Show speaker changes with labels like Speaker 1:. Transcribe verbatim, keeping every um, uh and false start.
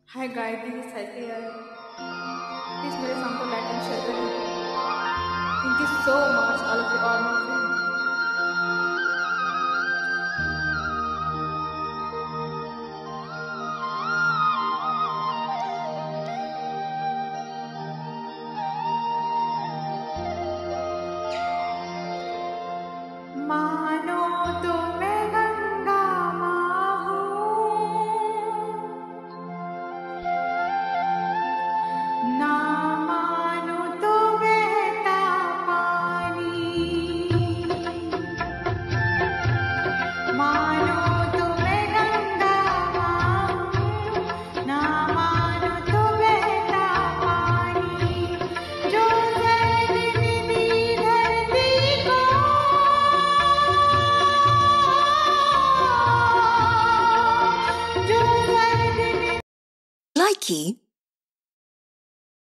Speaker 1: Hi guys, this is Saiti here. Please मेरे song को like and share करें. Thank you so much, all of you, all my friends. मानो तो मैं गंगा माँ हूँ, ना मानो तो बहता पानी. मानो तो मैं गंगा माँ हूँ, ना मानो तो बहता पानी. जो सर्ग ने दी धरती को, जो सर्ग ने
Speaker 2: Likey